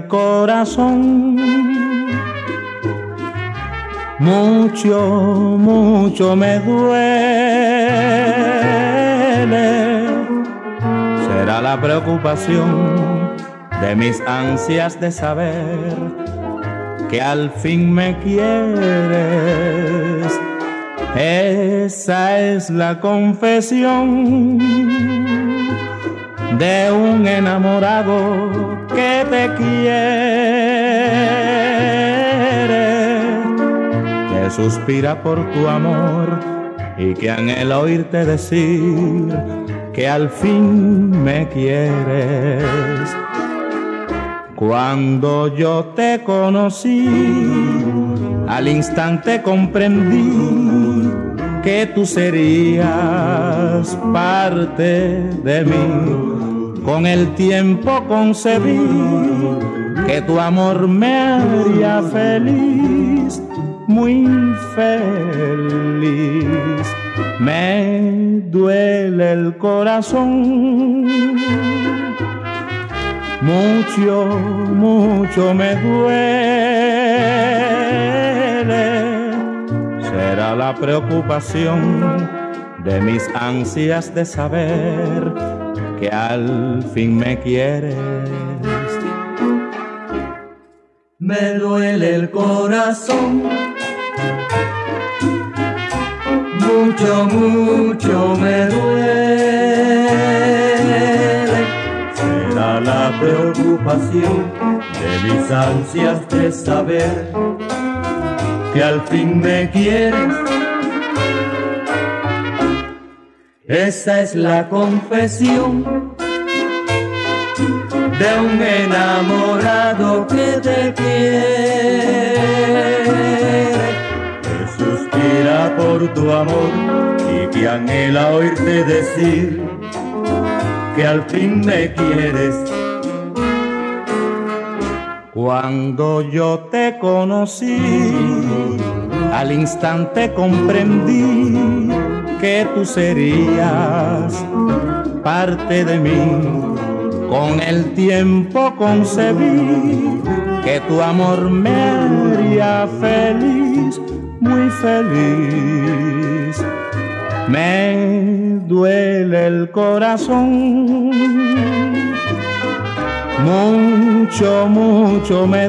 el corazón. Mucho, mucho me duele. Será la preocupación de mis ansias de saber que al fin me quieres. Esa es la confesión de un enamorado que te quiere, que suspira por tu amor y que anhela oírte decir que al fin me quieres. Cuando yo te conocí, al instante comprendí que tú serías parte de mí. Con el tiempo concebí que tu amor me haría feliz, muy feliz. Me duele el corazón, mucho, mucho me duele. Será la preocupación de mis ansias de saber que al fin me quieres. Me duele el corazón, mucho, mucho me duele. Será la preocupación de mis ansias de saber que al fin me quieres. Esa es la confesión de un enamorado que te quiere, que suspira por tu amor y que anhela oírte decir que al fin me quieres. Cuando yo te conocí, al instante comprendí que tú serías parte de mí. Con el tiempo concebí que tu amor me haría feliz, muy feliz. Me duele el corazón, mucho, mucho me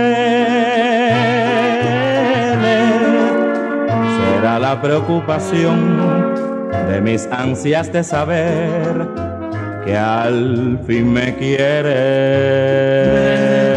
duele. Será la preocupación de mis ansias de saber que al fin me quieres.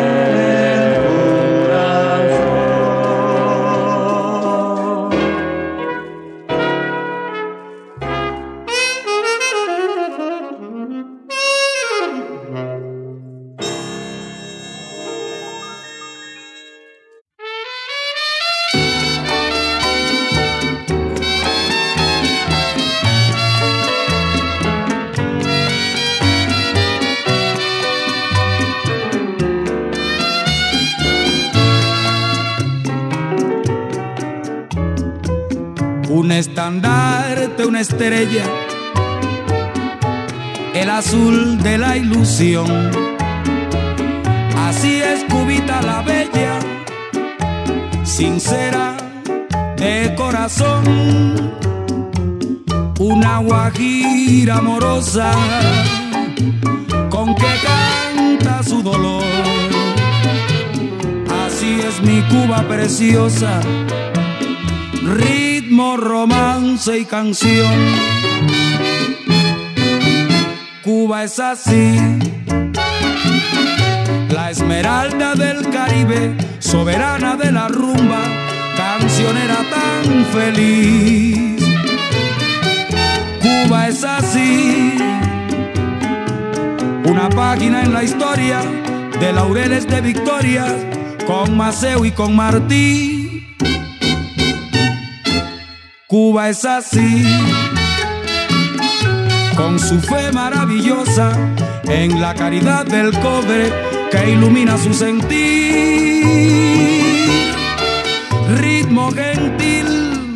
Un estandarte, una estrella, el azul de la ilusión. Así es Cubita la bella, sincera de corazón. Una guajira amorosa con que canta su dolor. Así es mi Cuba preciosa, ritmo, romance y canción. Cuba es así, la esmeralda del Caribe, soberana de la rumba, cancionera tan feliz. Cuba es así, una página en la historia de laureles de victoria, con Maceo y con Martí. Cuba es así, con su fe maravillosa en la caridad del cobre que ilumina su sentir. Ritmo gentil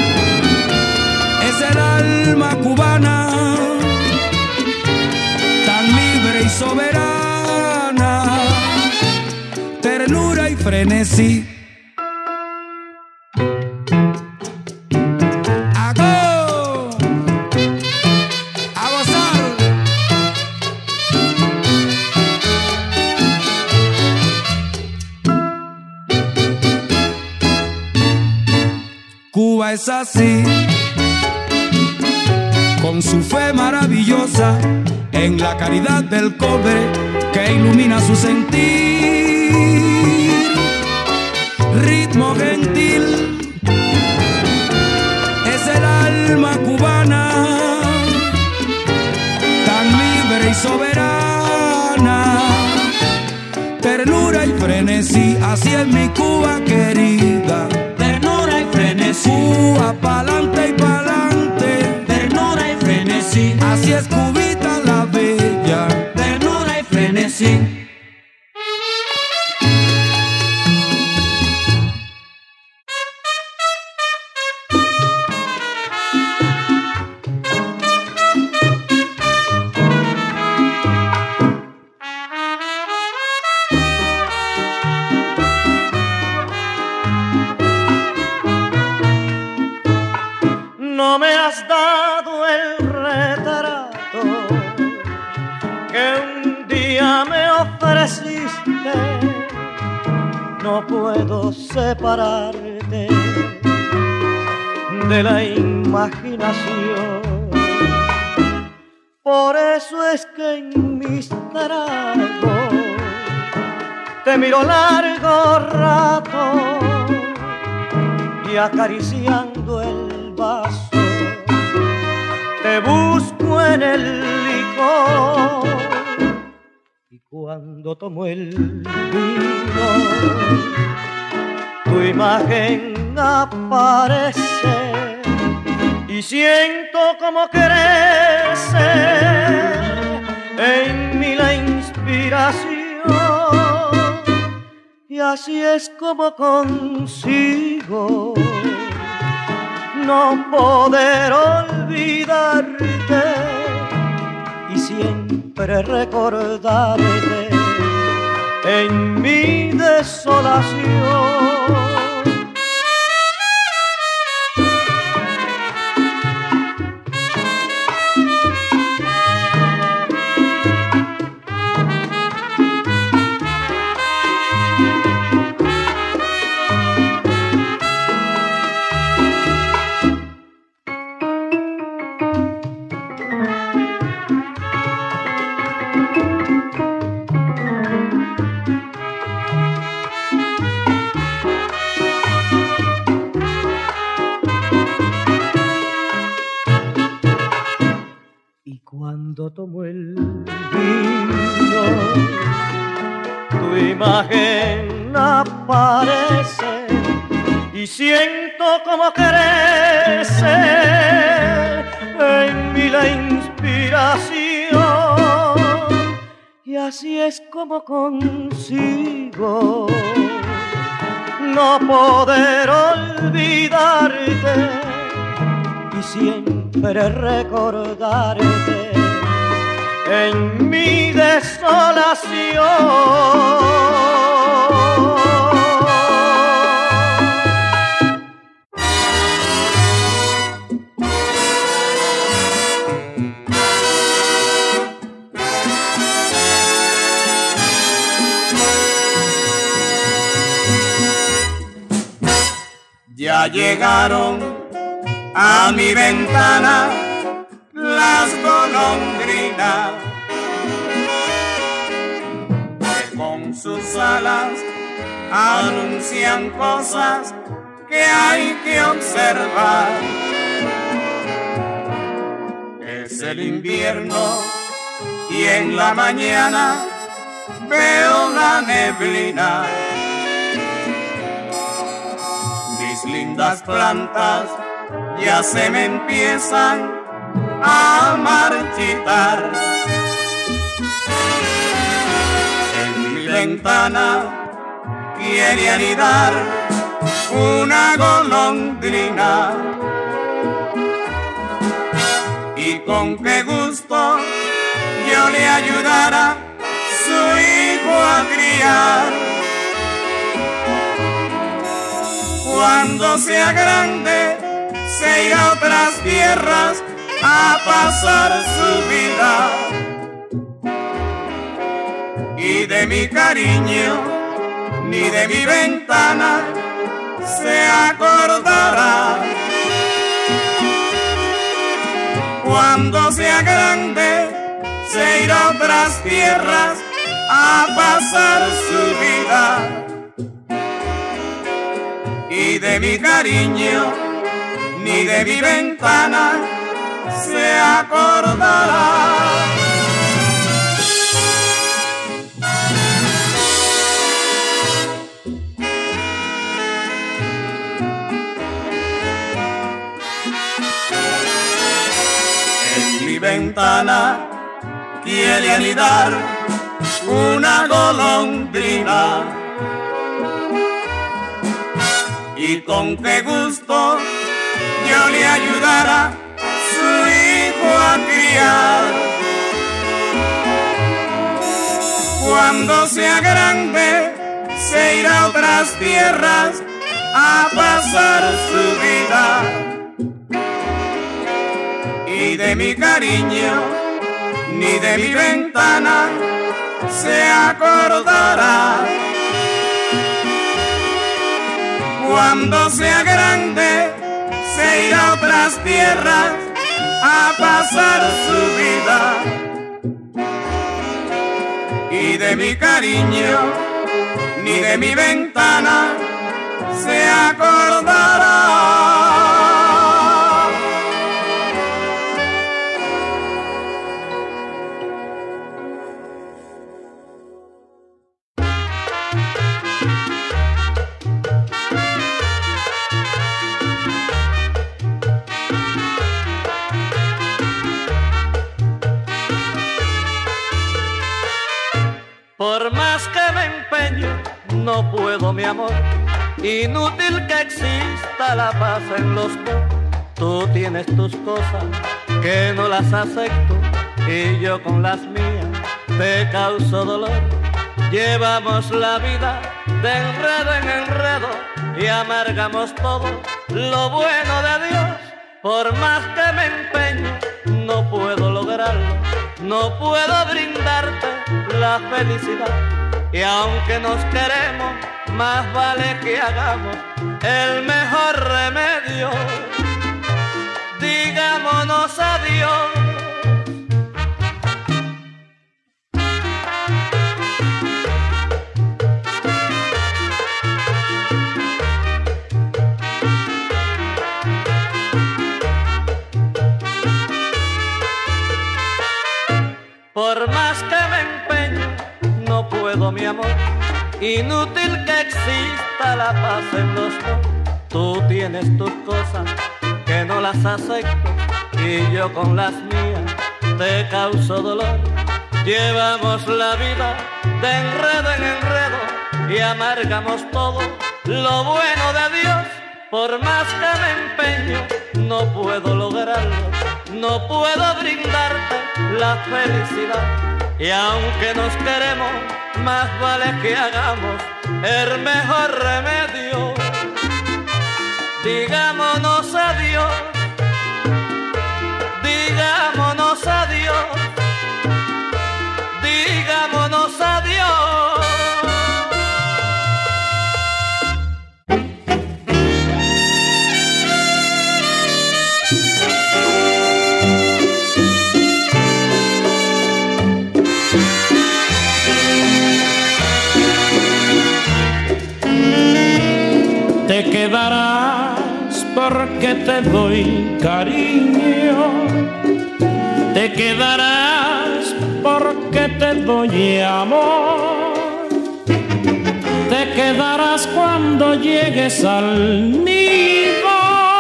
es el alma cubana, tan libre y soberana, frenesí. Cuba es así, con su fe maravillosa en la caridad del cobre que ilumina su sentir. Ritmo gentil es el alma cubana, tan libre y soberana. Ternura y frenesí, así es mi Cuba querida. Cuba pa'lante y pa'lante, ternura y frenesí. Así es Cubita la bella, ternura y frenesí. No me has dado el retrato que un día me ofreciste. No puedo separarte de la imaginación. Por eso es que en mis tragos te miro largo rato y acariciando el vaso te busco en el licor, y cuando tomo el vino tu imagen aparece y siento como crece en mí la inspiración, y así es como consigo no poder olvidarte y siempre recordarte en mi desolación. Cuando tomo el vino, tu imagen aparece y siento como crece en mí la inspiración, y así es como consigo no poder olvidarte y siempre recordarte en mi desolación. Ya llegaron a mi ventana las golondrinas, que con sus alas anuncian cosas que hay que observar. Es el invierno y en la mañana veo la neblina. Mis lindas plantas ya se me empiezan a marchitar. En mi ventana quiere anidar una golondrina, y con qué gusto yo le ayudara su hijo a criar. Cuando sea grande, se irá a otras tierras a pasar su vida. Y de mi cariño, ni de mi ventana, se acordará. Cuando sea grande, se irá a otras tierras a pasar su vida. Y de mi cariño, ni de mi ventana, se acordará. En mi ventana quiere anidar una golondrina, y con qué gusto yo le ayudara su hijo a criar. Cuando sea grande, se irá a otras tierras a pasar su vida. Y de mi cariño, ni de mi ventana, se acordará. Cuando sea grande, se irá a otras tierras a pasar su vida. Y de mi cariño, ni de mi ventana, se acordará. Por más que me empeño, no puedo, mi amor. Inútil que exista la paz en los dos. Tú tienes tus cosas que no las acepto, y yo con las mías te causo dolor. Llevamos la vida de enredo en enredo y amargamos todo lo bueno de Dios. Por más que me empeño, no puedo lograrlo. No puedo brindarte la felicidad. Y aunque nos queremos, más vale que hagamos el mejor remedio. Digámonos adiós. Por más que me empeño, no puedo, mi amor. Inútil que exista la paz en los dos. Tú tienes tus cosas que no las acepto, y yo con las mías te causo dolor. Llevamos la vida de enredo en enredo y amargamos todo lo bueno de Dios. Por más que me empeño, no puedo lograrlo. No puedo brindarte la felicidad. Y aunque nos queremos, más vale que hagamos el mejor remedio. Digámonos adiós. Digámonos adiós. Digámonos adiós. Te quedarás porque te doy cariño, te quedarás porque te doy amor, te quedarás cuando llegues al nido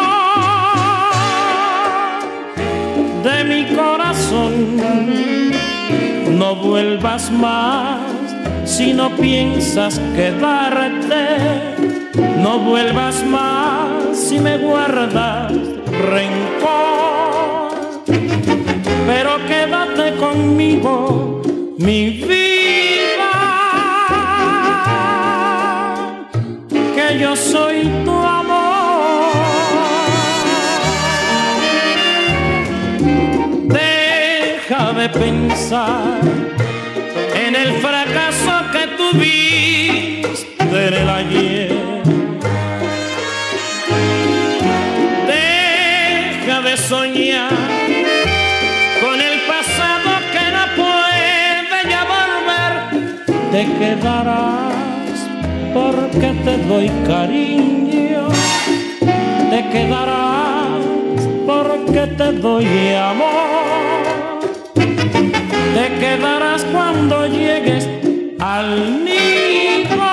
de mi corazón. No vuelvas más si no piensas quedarte. No vuelvas más si me guardas rencor, pero quédate conmigo, mi vida, que yo soy tu amor. de pensar en el fracaso que tuviste en el ayer. Deja de soñar con el pasado que no puede ya volver. Te quedarás porque te doy cariño, te quedarás porque te doy amor, te quedarás cuando llegues al nido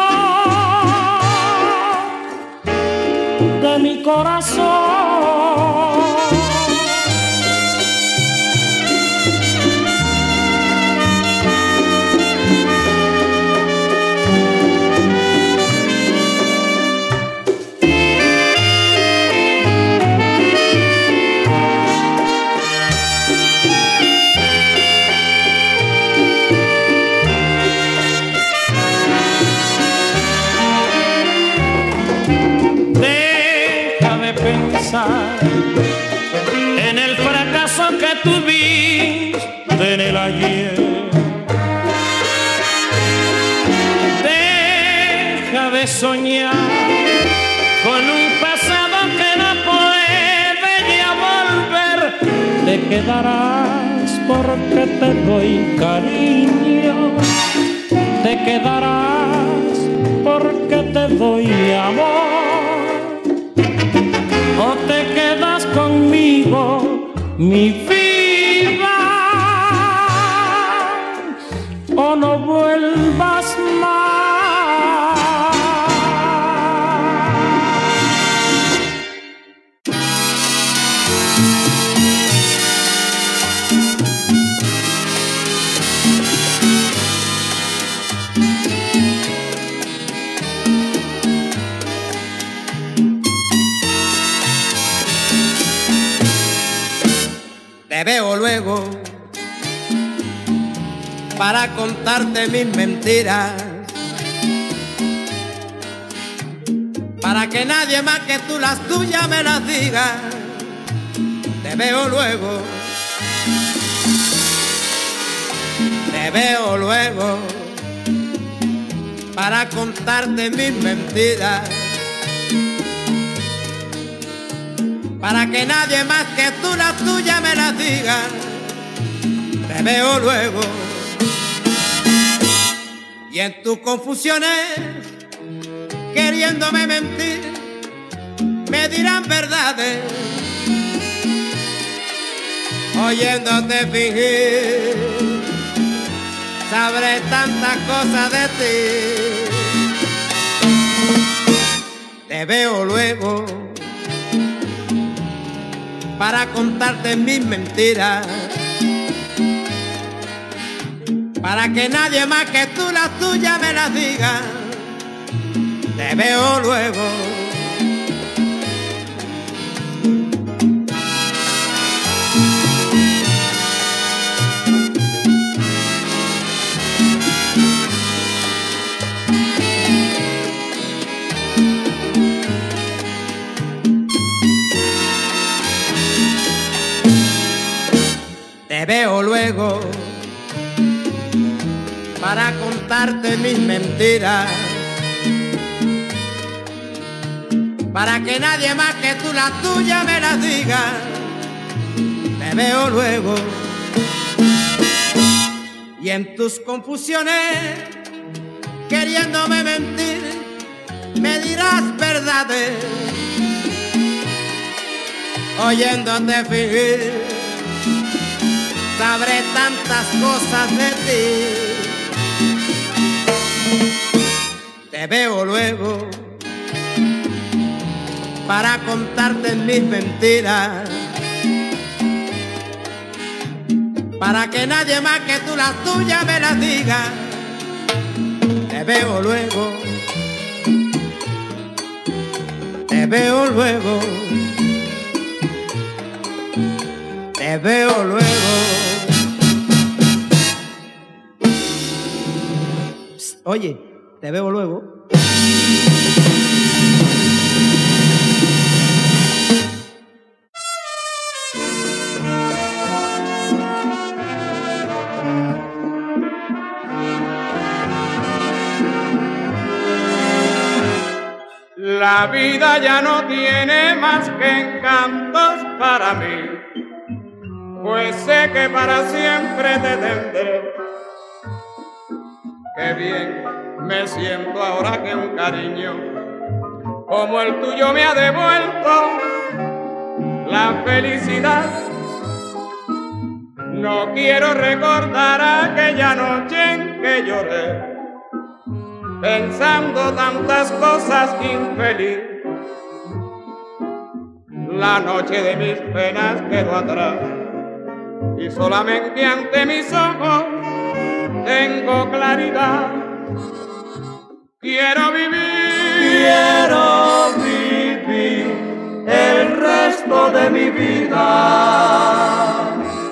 de mi corazón. En el fracaso que tuviste en el ayer. Deja de soñar con un pasado que no puede ya volver. Te quedarás porque te doy cariño, te quedarás porque te doy amor. O te quedas conmigo, mi vida, o no vuelvas más. Te veo luego para contarte mis mentiras, para que nadie más que tú las tuyas me las diga. Te veo luego, te veo luego para contarte mis mentiras, para que nadie más que tú las tuyas me las diga. Te veo luego y en tus confusiones, queriéndome mentir, me dirán verdades, oyéndote fingir, sabré tantas cosas de ti. Te veo luego para contarte mis mentiras, para que nadie más que tú las tuyas me las diga. Te veo luego te veo luego para contarte mis mentiras, para que nadie más que tú las tuyas me las diga. Te veo luego y en tus confusiones, queriéndome mentir, me dirás verdades, oyéndote fingir, sabré tantas cosas de ti. Te veo luego para contarte mis mentiras, para que nadie más que tú las tuyas me las diga. Te veo luego, te veo luego, te veo luego. Psst, oye, te veo luego. La vida ya no tiene más que encantos para mí, pues sé que para siempre te tendré. Qué bien me siento ahora que un cariño como el tuyo me ha devuelto la felicidad. No quiero recordar aquella noche en que lloré, pensando tantas cosas infeliz. La noche de mis penas quedó atrás y solamente ante mis ojos tengo claridad. Quiero vivir el resto de mi vida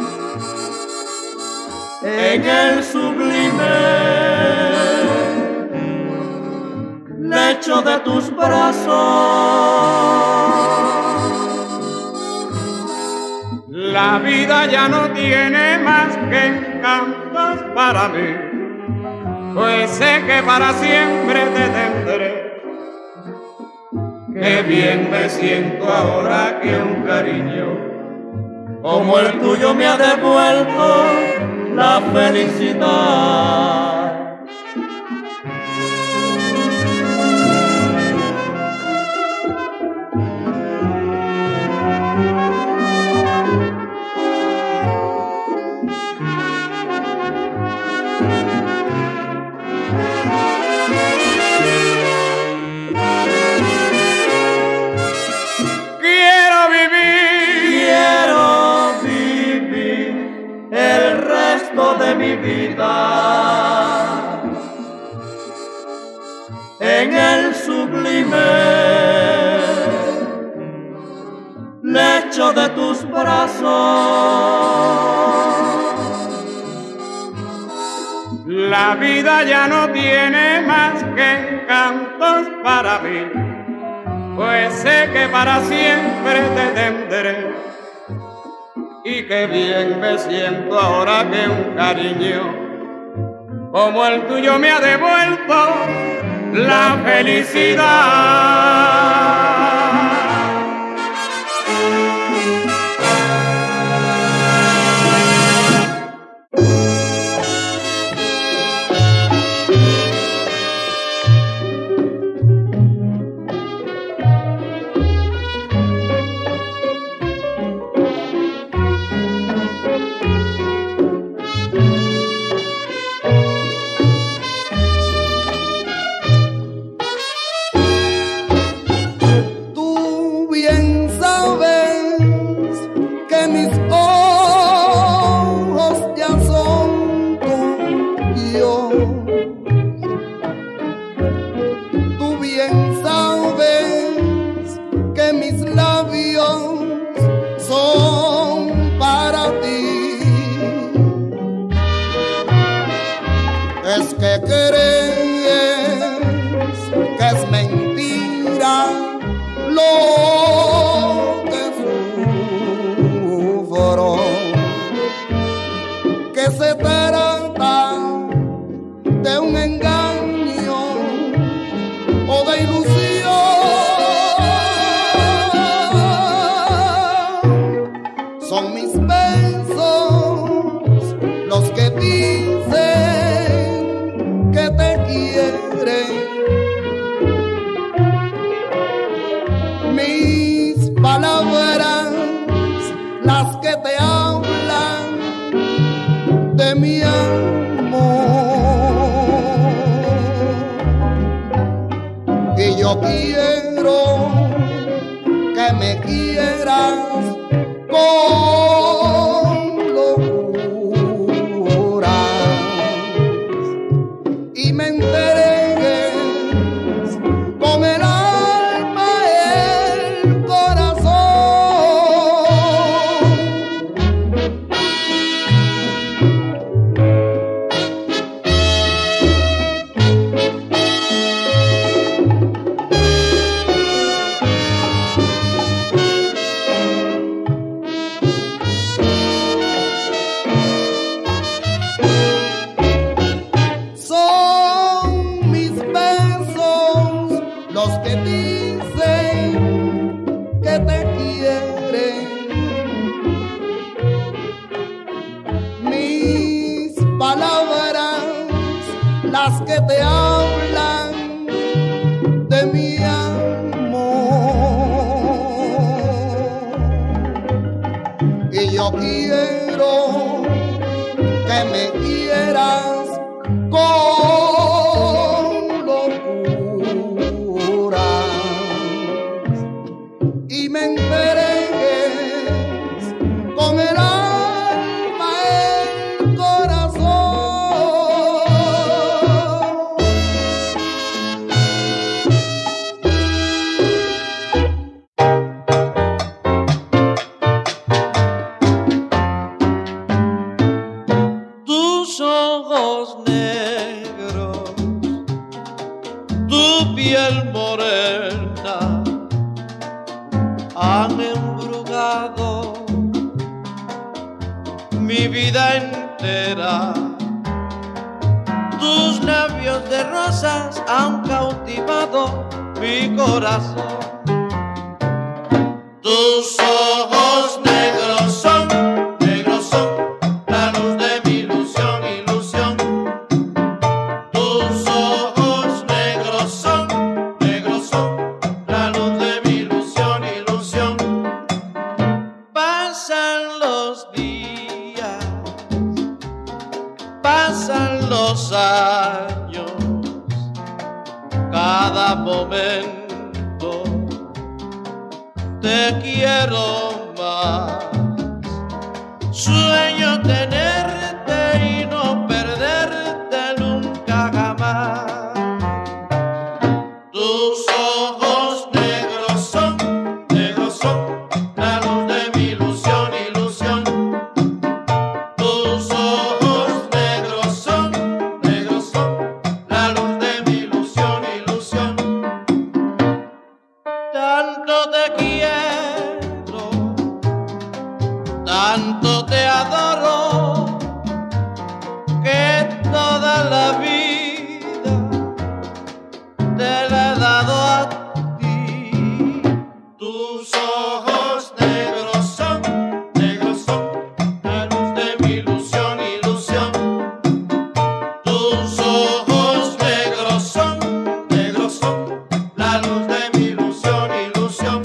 en el sublime lecho de tus brazos. La vida ya no tiene más que encantos para mí, pues sé que para siempre te tendré. Qué bien me siento ahora que un cariño como el tuyo me ha devuelto la felicidad. De mi vida en el sublime lecho de tus brazos. La vida ya no tiene más que encantos para mí, pues sé que para siempre te tendré. Y qué bien me siento ahora que un cariño como el tuyo me ha devuelto la felicidad. Es que crees que es mentira lo que sufro, que se trata de un engaño o de ilusión. Son mis besos los que dicen que te quieren, mis palabras las que te hablan de mi amor. Y yo quiero que me quieras con locura y me entregues con el alma y el corazón. las que te hablan de mi amor. Y yo quiero que me quieras con locura y me entregues con el alma, el corazón. Tus ojos negros, tu piel morena han embrujado mi vida entera. Tus labios de rosas han cautivado mi corazón. Tus ojos negros son la luz de mi ilusión, ilusión. Tus ojos negros son la luz de mi ilusión, ilusión. Pasan los días, pasan los años, cada momento te quiero más. Sueño tenerte y no perderte nunca jamás. Tus ojos negros son la luz de mi ilusión, ilusión. Tus ojos negros son la luz de mi ilusión, ilusión. Tanto te quiero, tanto te adoro, que toda la vida te la he dado a ti. Tus ojos negros son la luz de mi ilusión, ilusión. Tus ojos negros son la luz de mi ilusión, ilusión.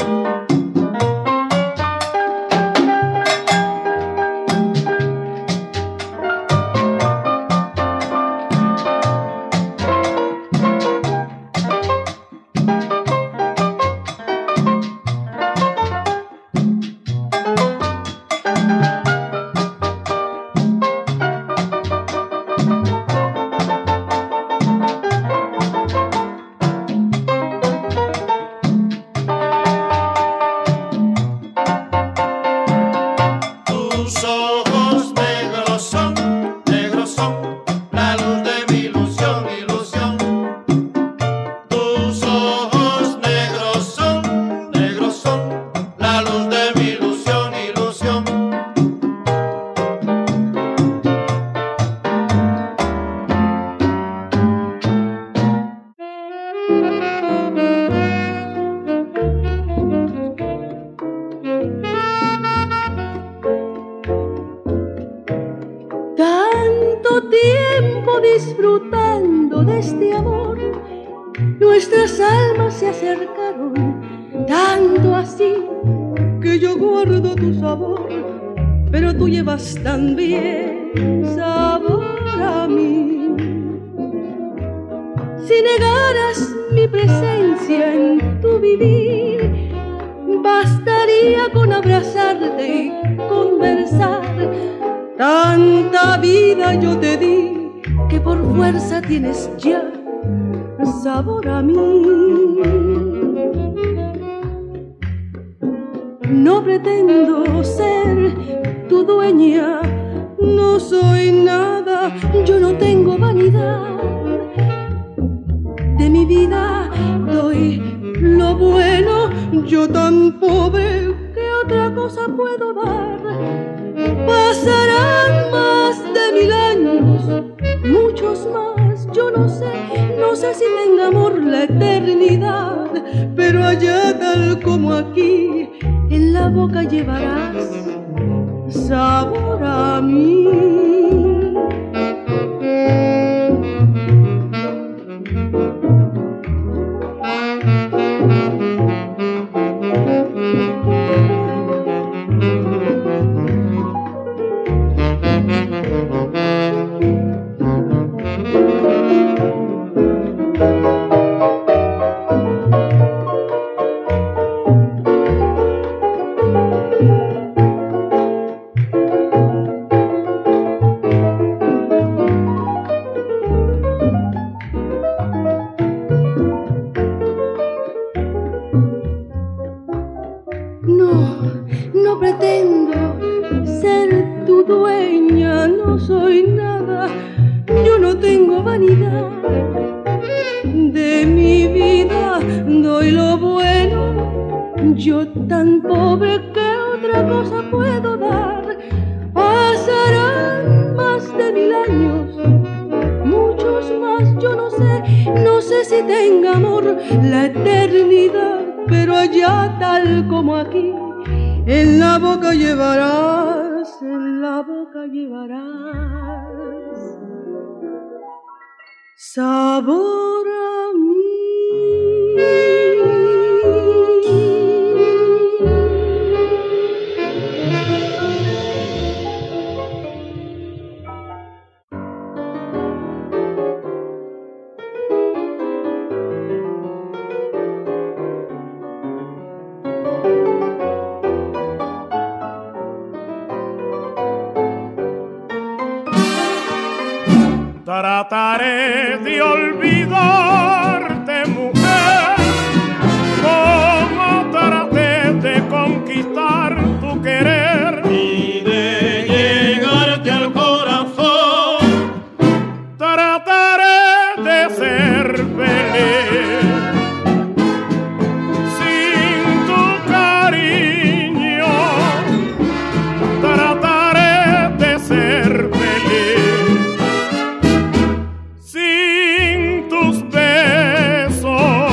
Tus ojos negros son la luz de mi ilusión, ilusión. Tus ojos negros son la luz de mi ilusión, ilusión. Tanto tiempo disfrutando de este amor, nuestras almas se acercaron, tanto así que yo guardo tu sabor, pero tú llevas también sabor a mí. Si negaras mi presencia en tu vivir, bastaría con abrazarte y conversar. Tanta vida yo te di que por fuerza tienes ya sabor a mí. No pretendo ser tu dueña, no soy nada, yo no tengo vanidad. De mi vida doy lo bueno, yo tan pobre que otra cosa puedo dar. Pasarán más de 1000 años, muchos más, yo no sé si tenga amor la eternidad, pero allá tal como aquí, en la boca llevarás sabor a mí. no pretendo ser tu dueña, no soy nada, yo no tengo vanidad. De mi vida doy lo bueno, yo tan pobre que otra cosa puedo dar. Pasarán más de 1000 años, muchos más, yo no sé si tenga amor la eternidad, pero allá tal como aquí, en la boca llevarás, en la boca llevarás sabor a mí. Trataré de olvidarte, mujer, como traté de conquistar tu querer y de llegarte al corazón. Trataré de ser feliz sin tu cariño. Trataré de ser feliz sin tus besos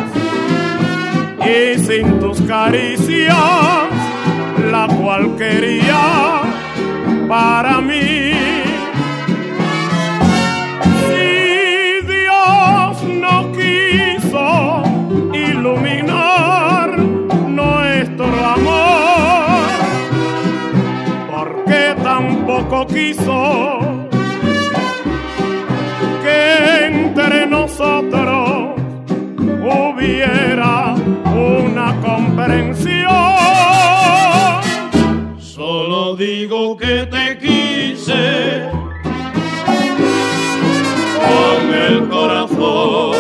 y sin tus caricias, la cual quería para mí. Si Dios no quiso iluminar nuestro amor, ¿por qué tampoco quiso que entre nosotros hubiera una comprensión? Solo digo que te quise con el corazón.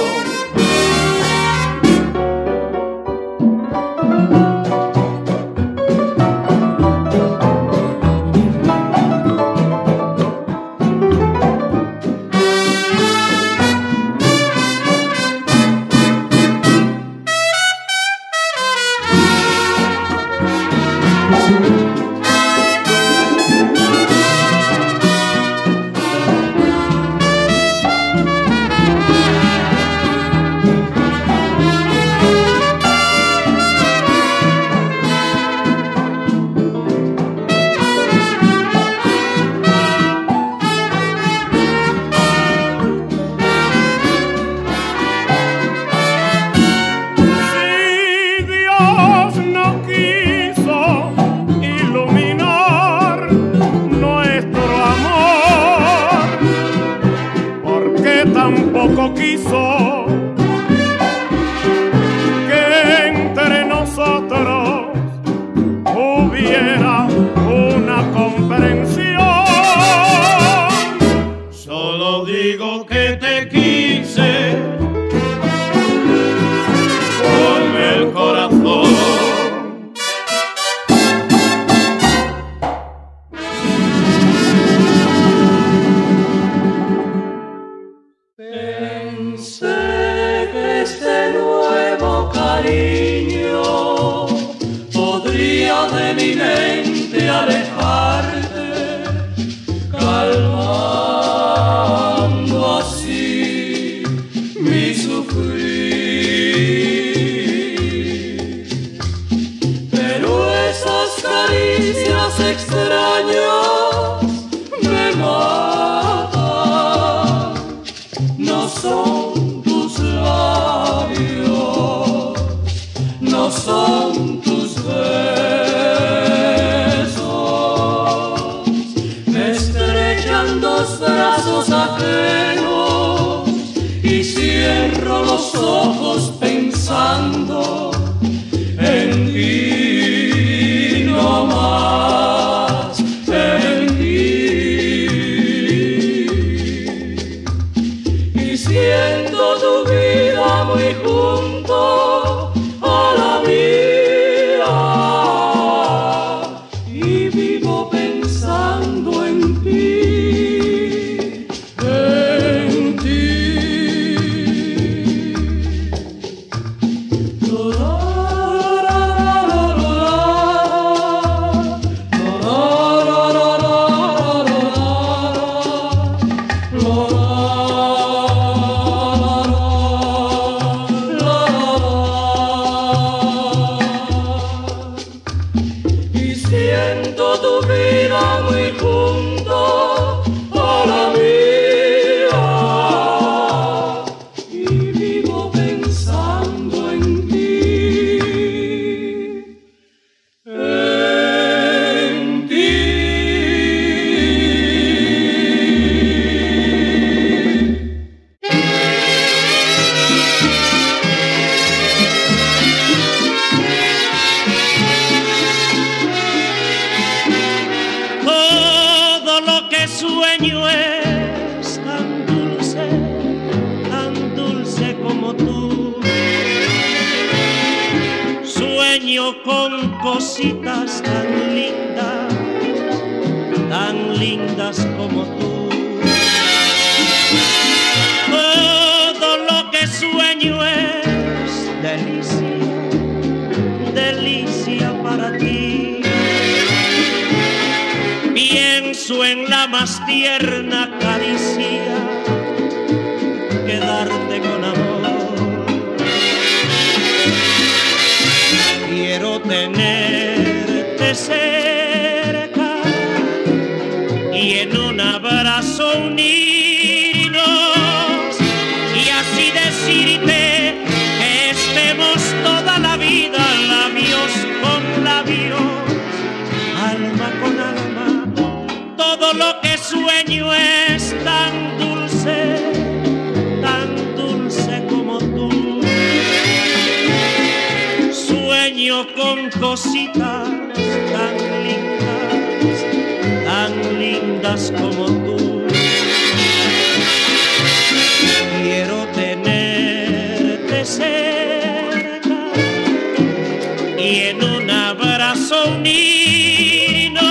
Tampoco quiso que entre nosotros hubiera una comprensión. Solo digo que te quise con el corazón. Pensé que este nuevo cariño podría de mi mente alejarte, calmando así mi sufrir. Pero esas caricias extrañas me matan, no son tus labios, no son tus besos, me estrechan dos brazos ajenos y cierro los ojos pensando en ti no más. sueño es tan dulce como tú. Sueño con cositas tan lindas como tú. Todo lo que sueño es delicia para ti. Pienso en la más tierna caricia que darte con amor. Quiero tenerte cerca y en un abrazo unirnos y así decirte que estemos toda la vida labios con labios, alma con alma. Todo lo que sueño es tan dulce como tú. Sueño con cositas tan lindas como tú. Quiero tenerte cerca y en un abrazo unirnos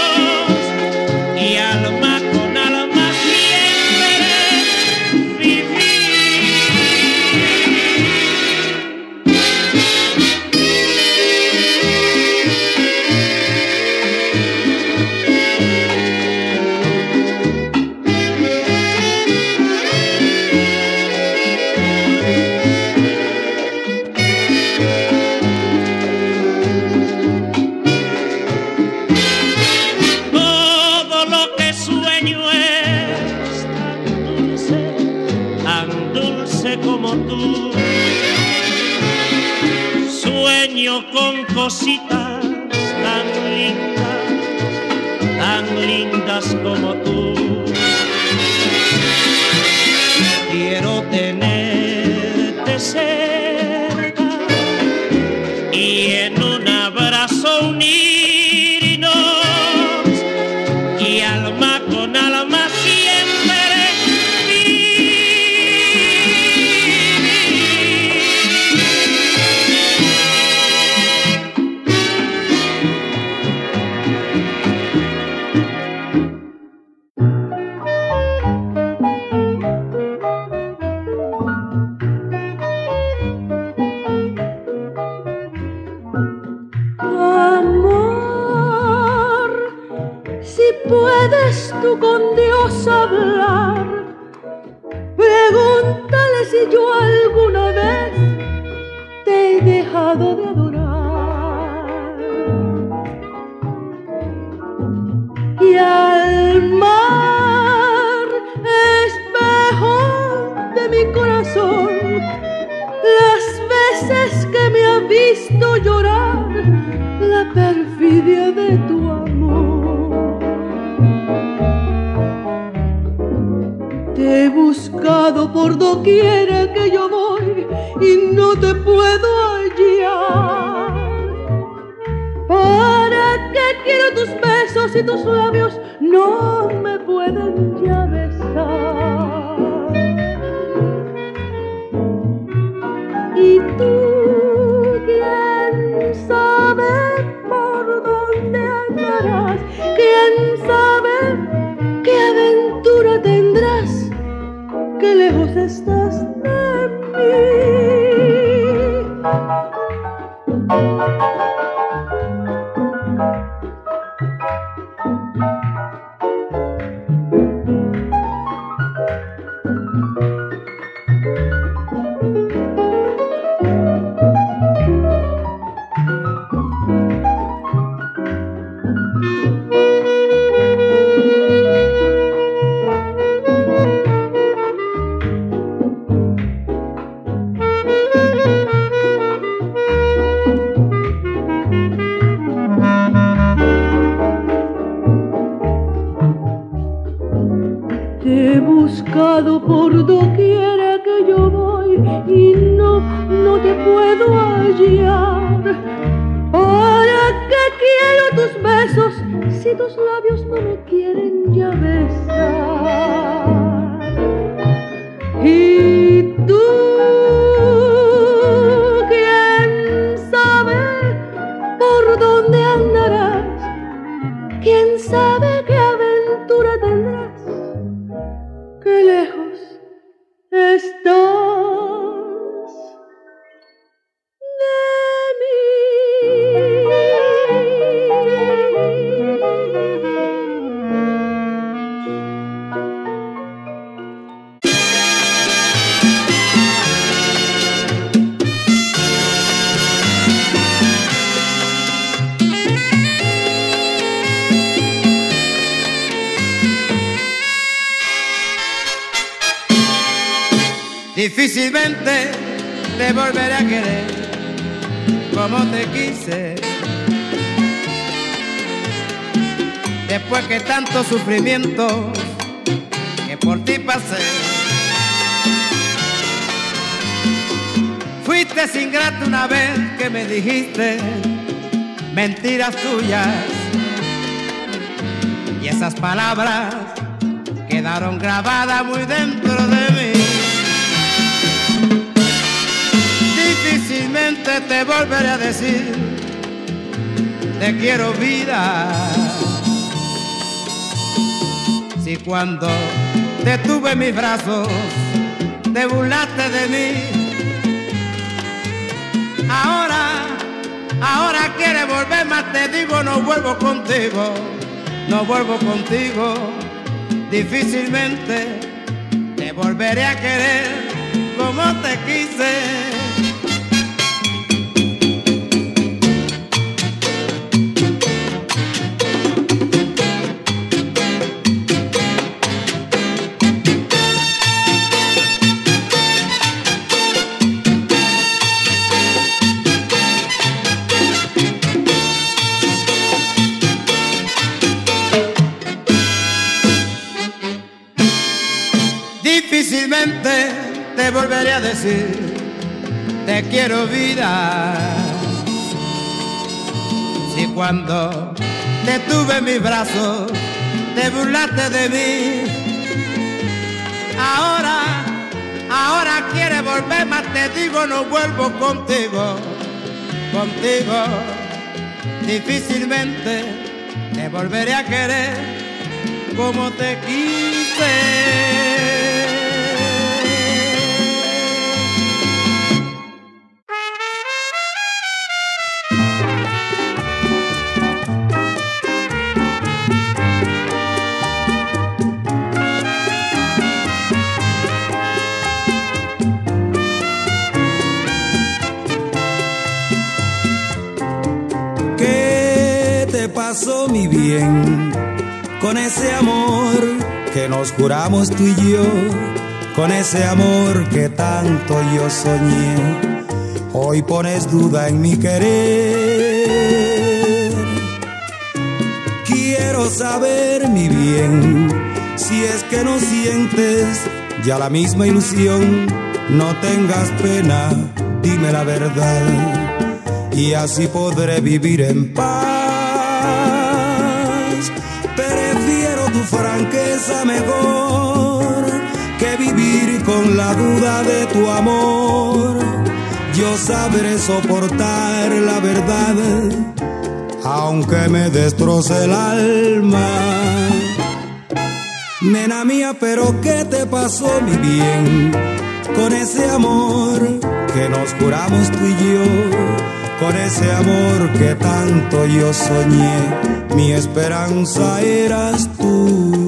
y alma con alma siempre vivir. Como tú, sueño con cositas tan lindas como tú. Quiero tenerte cerca y en un abrazo unirnos y alma con alma siempre. ¿Puedes tú con Dios hablar? Pregúntale si yo alguna vez te he dejado de adorar. Y al mar, espejo de mi corazón, las veces que me ha visto llorar la perfidia de tu amor. Te he buscado por doquiera que yo voy y no te puedo hallar. ¿Para qué quiero tus besos y tus labios no me pueden ya besar? Y tú, ¿quién sabe por dónde andarás? ¿Quién sabe qué aventura tendrás? Que lejos estás de mí. Te he buscado por doquiera que yo voy y no te puedo hallar. ¿Para qué quiero tus besos si tus labios no me quieren voy a besar. Y tú, quién sabe por dónde andarás, quién sabe qué aventura tendrás, qué lejos estás. Difícilmente te volveré a querer como te quise, después que tanto sufrimiento que por ti pasé. Fuiste ingrato una vez que me dijiste mentiras tuyas, y esas palabras quedaron grabadas muy dentro de mí. Difícilmente te volveré a decir te quiero vida, si cuando te tuve en mis brazos te burlaste de mí. Ahora quieres volver, más te digo no vuelvo contigo, no vuelvo contigo. Difícilmente te volveré a querer como te quise. Difícilmente te volveré a decir te quiero vida, si cuando te tuve en mis brazos te burlaste de mí. Ahora quieres volver, más te digo no vuelvo contigo, contigo. Difícilmente te volveré a querer como te quise. ¿Qué te pasó, mi bien, con ese amor que nos juramos tú y yo, con ese amor que tanto yo soñé? Hoy pones duda en mi querer. Quiero saber, mi bien, si es que no sientes ya la misma ilusión. No tengas pena, dime la verdad, y así podré vivir en paz. Prefiero tu franqueza mejor que vivir con la duda de tu amor. Yo sabré soportar la verdad, aunque me destroce el alma. Nena mía, pero ¿qué te pasó, mi bien, con ese amor que nos juramos tú y yo? Con ese amor que tanto yo soñé, mi esperanza eras tú.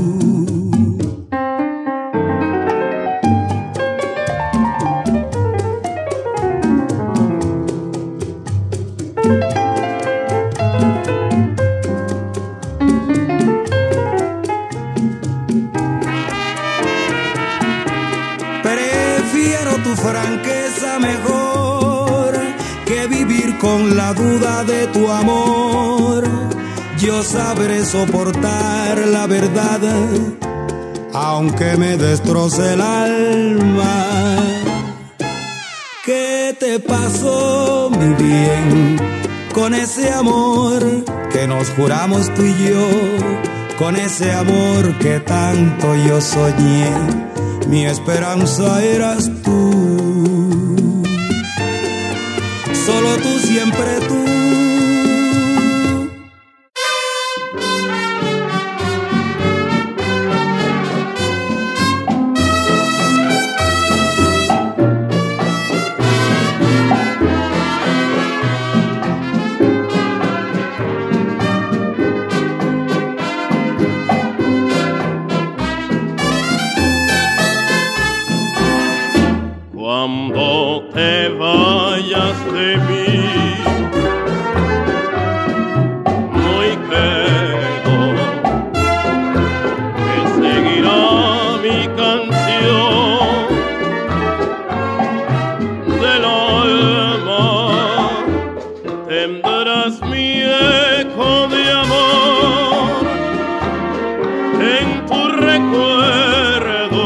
Prefiero tu franqueza mejor que vivir con la duda de tu amor. Yo sabré soportar la verdad, aunque me destroce el alma. ¿Qué te pasó, mi bien, con ese amor que nos juramos tú y yo? con ese amor que tanto yo soñé. Mi esperanza eras tú, solo tú, siempre tú. Cuando te vayas de mí, muy quedo que seguirá mi canción del alma. Tendrás mi eco de amor en tu recuerdo.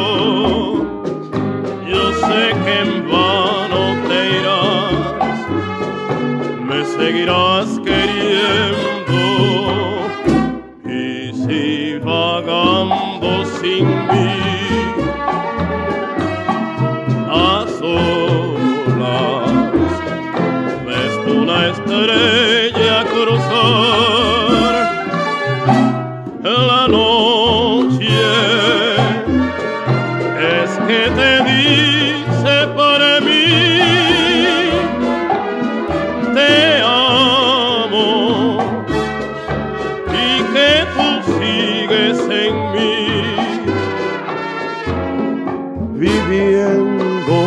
Yo sé que en vano te irás, me seguirás queriendo. Y si vagando sin mí, a solas, ves una estrella cruzar la noche, es que te dice para mí, te amo, y que tú sigues en mí, viviendo.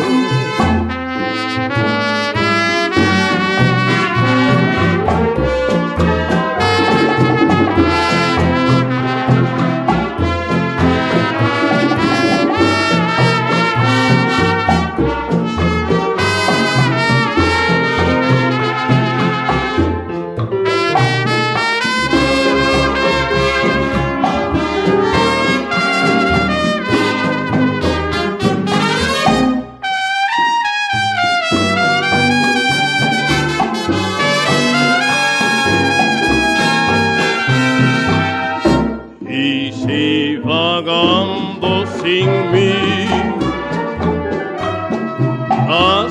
Y si vagando sin mí, a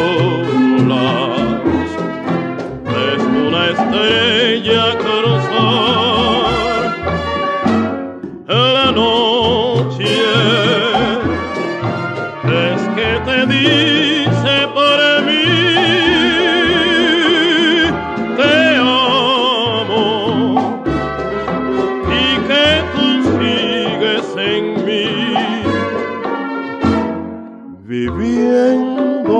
solas, ves una estrella cruzar la noche, es que te dice para mí, te amo, y que tú sigues en mí, viviendo.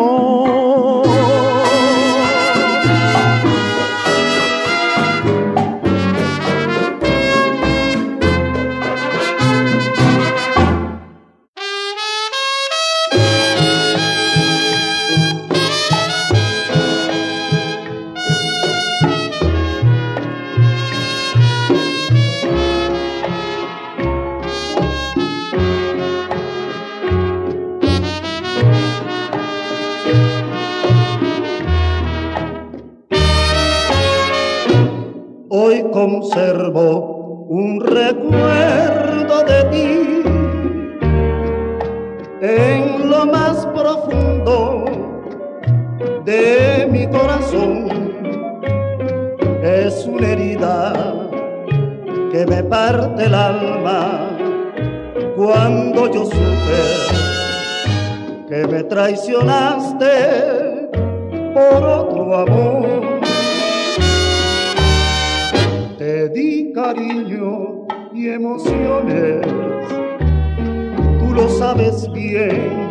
Hoy conservo un recuerdo de ti en lo más profundo de mi corazón. Es una herida que me parte el alma cuando yo supe que me traicionaste por otro amor. Te di cariño y emociones, tú lo sabes bien.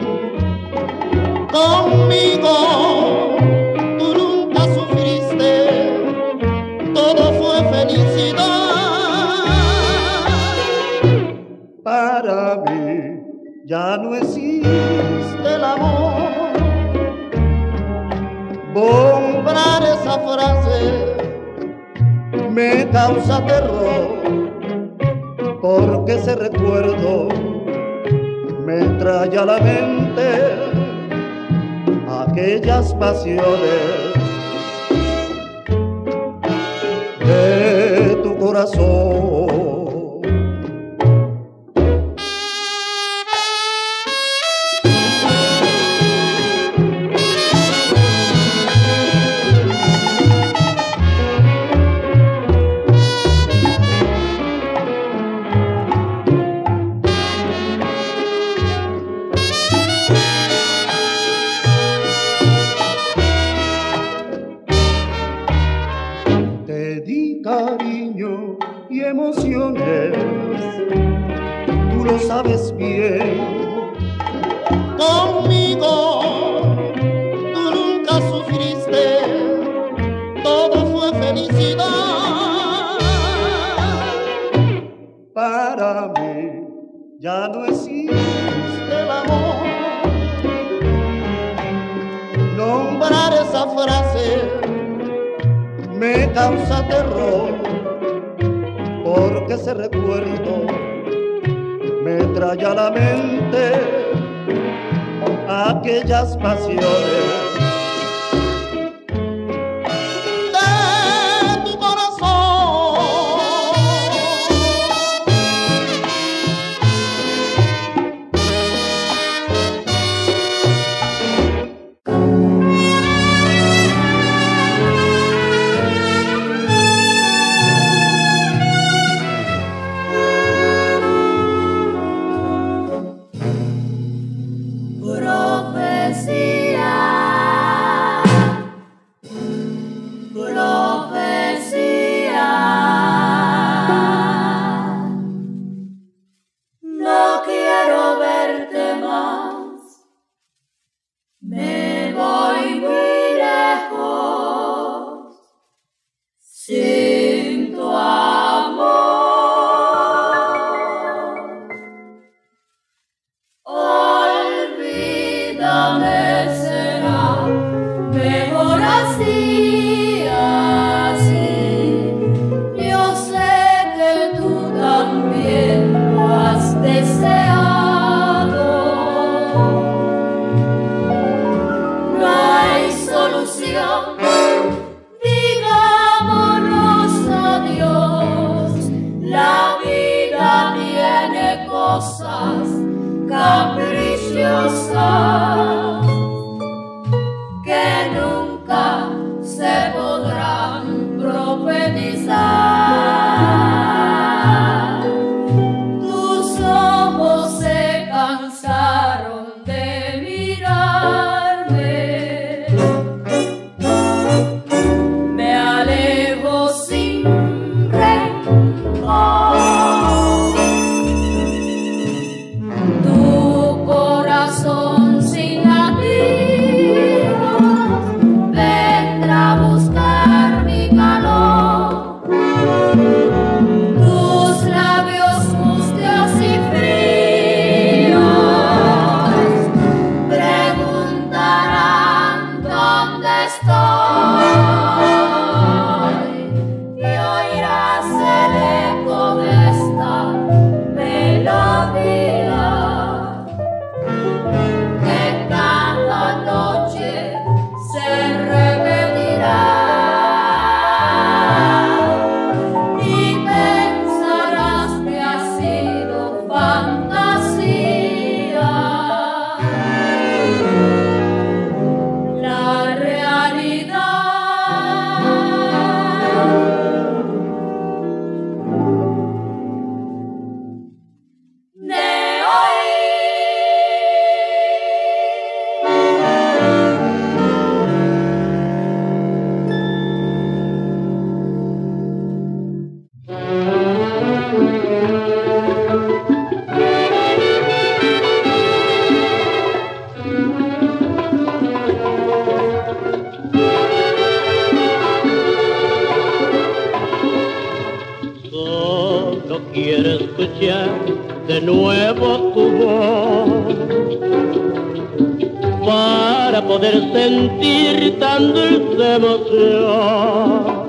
Conmigo tú nunca sufriste, todo fue felicidad. Para mí ya no existe el amor. Nombrar esa frase me causa terror, porque ese recuerdo me trae a la mente aquellas pasiones de tu corazón. y emociones, tú lo sabes bien. Conmigo tú nunca sufriste, todo fue felicidad. Para mí ya no existe el amor. Nombrar esa frase me causa terror, porque ese recuerdo me trae a la mente aquellas pasiones de tu corazón. De nuevo tu voz para poder sentir tan dulce emoción.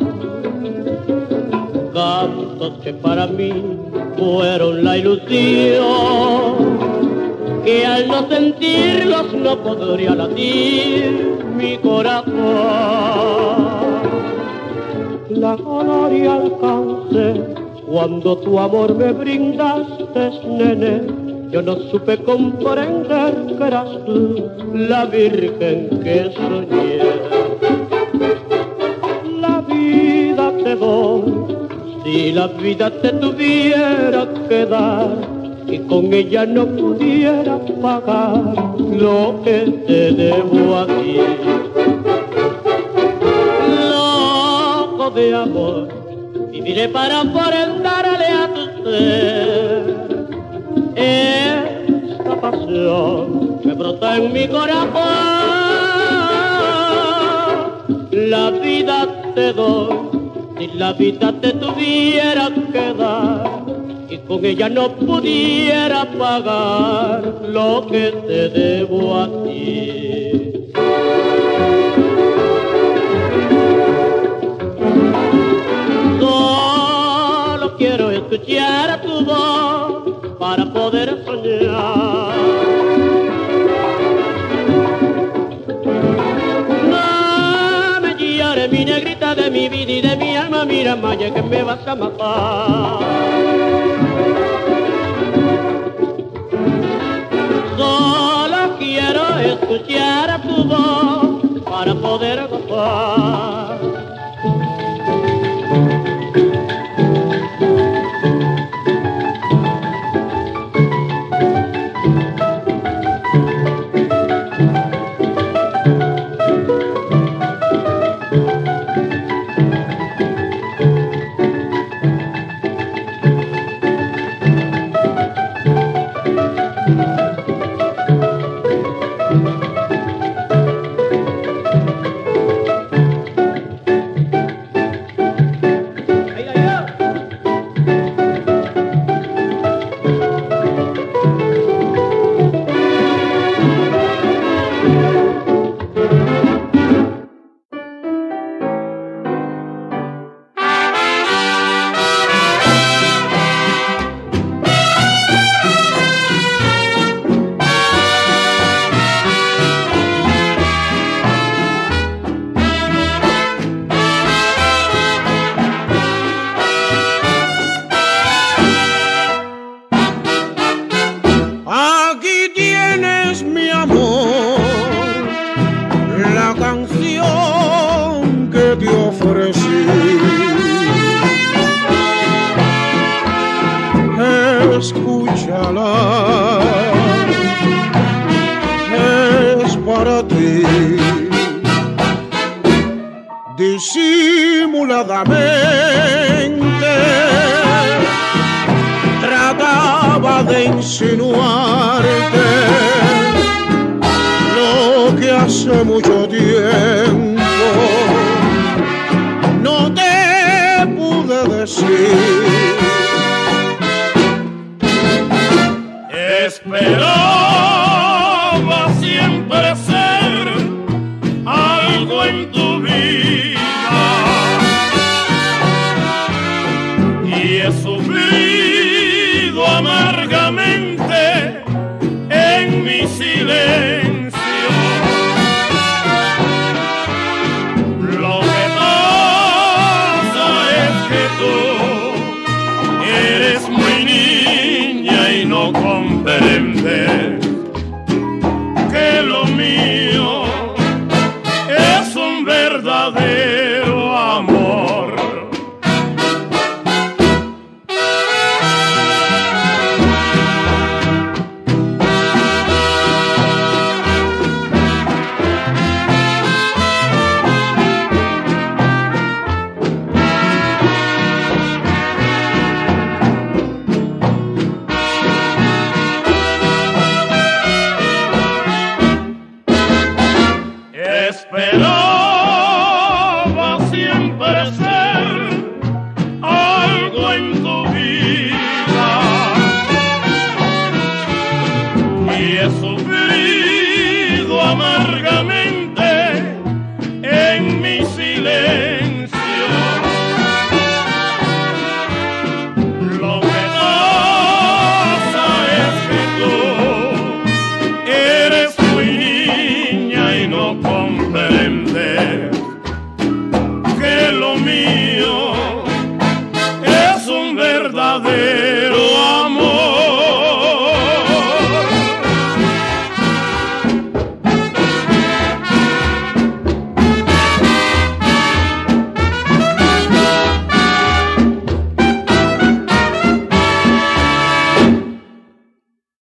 Cantos que para mí fueron la ilusión, que al no sentirlos no podría latir mi corazón. La gloria alcancé cuando tu amor me brindaste, nene. Yo no supe comprender que eras tú la virgen que soñé. La vida te doy, si la vida te tuviera que dar, y con ella no pudiera pagar lo que te debo a ti. Loco de amor, y se paran por entrarle a tu ser. Esta pasión que brota en mi corazón, la vida te doy, si la vida te tuviera que dar, y con ella no pudiera pagar lo que te debo a ti. Solo quiero escuchar tu voz para poder soñar. No me llores, mi negrita de mi vida y de mi alma, mira, Maya, que me vas a matar. Solo quiero escuchar tu voz para poder gozar. Escúchala, es para ti. Disimuladamente trataba de insinuarte lo que hace mucho tiempo no te pude decir. Esperaba siempre ser algo en tu vida y he sufrido amargamente en mi silencio. Lo que pasa es que tú eres muy niña y no comprendes que lo mío es un verdadero